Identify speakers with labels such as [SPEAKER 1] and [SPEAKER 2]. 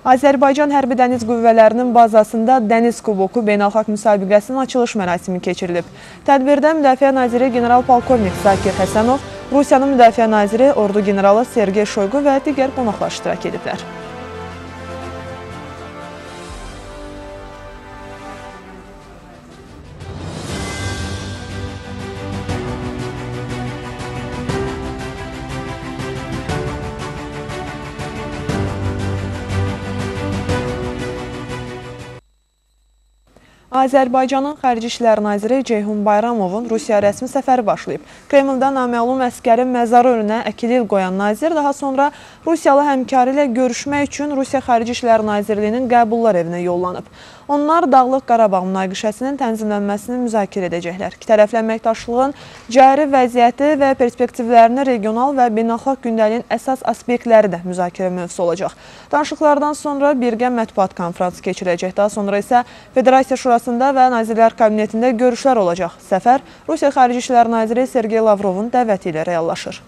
[SPEAKER 1] Azərbaycan Hərbi Dəniz Qüvvələrinin bazasında Dəniz Kuboku beynəlxalq müsabiqəsinin açılış mərasimi keçirilib. Tədbirdə Müdafiə Naziri General-Polkovnik Zakir Həsənov, Rusiyanın Müdafiə Naziri Ordu Generalı Sergey Shoygu və digər qonaqlar iştirak ediblər. Azərbaycanın Xarici İşlər Naziri Ceyhun Bayramovun Rusiya rəsmi səfəri başlayıb. Kremldə naməlum əskərin məzarı önünə əkilil qoyan nazir daha sonra Rusiyalı həmkarı ilə görüşmək üçün Rusiya Xarici İşlər Nazirliyinin qəbullar evinə yollanıb. Onlar Dağlıq Qarabağ münaqişəsinin tənzimlənməsini müzakirə edəcəklər. İki tərəfli əməkdaşlığın cari vəziyyəti və perspektivlərini regional və beynəlxalq gündəliyin əsas aspektləri də müzakirə mövzusu olacaq. Danışıqlardan sonra birgə mətbuat konfransı keçirəcək. Daha sonra isə Federasiya Şurasında və Nazirlər Kabinetində görüşlər olacaq. Səfər Rusiya Xarici İşlər Naziri Sergey Lavrovun dəvəti ilə reallaşır.